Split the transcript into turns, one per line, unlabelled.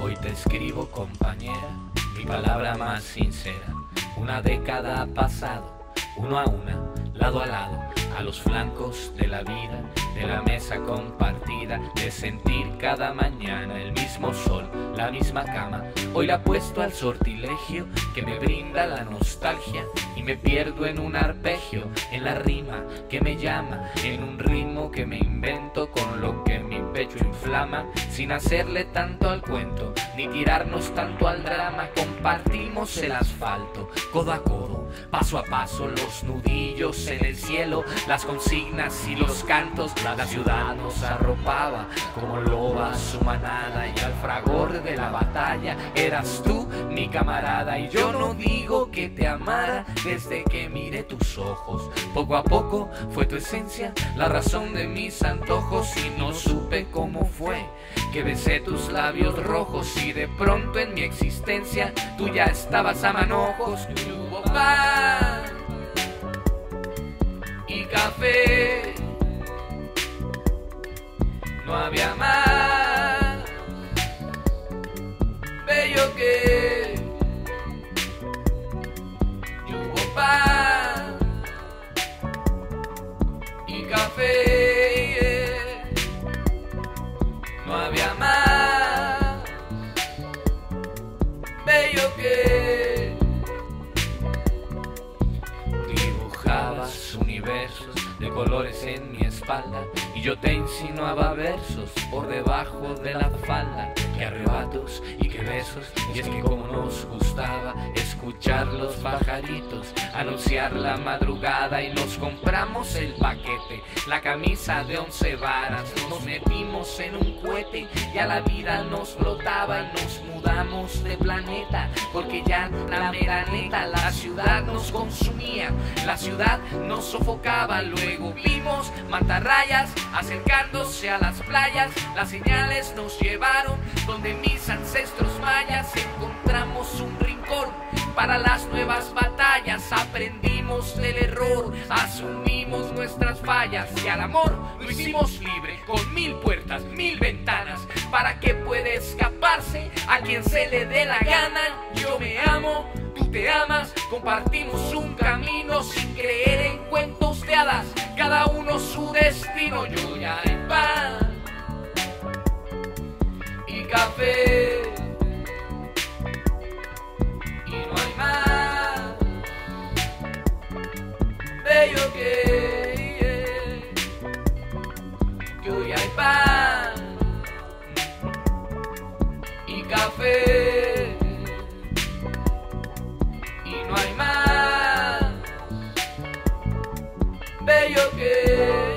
Hoy te escribo, compañera, mi palabra más sincera. Una década ha pasado, uno a una, lado a lado, a los flancos de la vida, de la mesa compartida, de sentir cada mañana el mismo sol, la misma cama. Hoy la apuesto al sortilegio que me brinda la nostalgia y me pierdo en un arpegio, en la rima que me llama, en un ritmo que me invento con lo que mi pecho inflama, sin hacerle tanto al cuento, ni tirarnos tanto al drama. Compartimos el asfalto, codo a codo, paso a paso, los nudillos en el cielo, las consignas y los cantos. La ciudad nos arropaba como loba su manada, y al fragor de la batalla eras tú mi camarada. Y yo no digo que te amara desde que miré tus ojos, poco a poco fue tu esencia la razón de mis antojos, y no supe cómo fue que besé tus labios rojos y de pronto en mi existencia tú ya estabas a manojos. Y hubo pan y café, no había más bello que. Y hubo pan y café, no había más bello que. Dibujabas universos de colores en mi espalda y yo te insinuaba versos por debajo de la falda. Qué arrebatos y qué besos, y es que como nos gustaba escuchar los pajaritos anunciar la madrugada, y nos compramos el paquete, la camisa de 11 varas, nos metimos en un cohete y a la vida nos flotaba, y nos mudamos de planeta porque ya la mera neta, la ciudad nos consumía, la ciudad nos sofocaba. Luego vimos mantarrayas acercándose a las playas, las señales nos llevaron donde mis ancestros mayas. Encontramos un rincón para las nuevas batallas, aprendimos del error, asumimos nuestras fallas, y al amor lo hicimos libre, con 1000 puertas, 1000 ventanas, para que pueda escaparse a quien se le dé la gana. Yo me amo, tú te amas, compartimos un camino sin creer en cuentos de hadas, cada uno su destino. Yo ya hay pan y café, y no hay más bello que hoy hay pan y café, y no hay más bello que.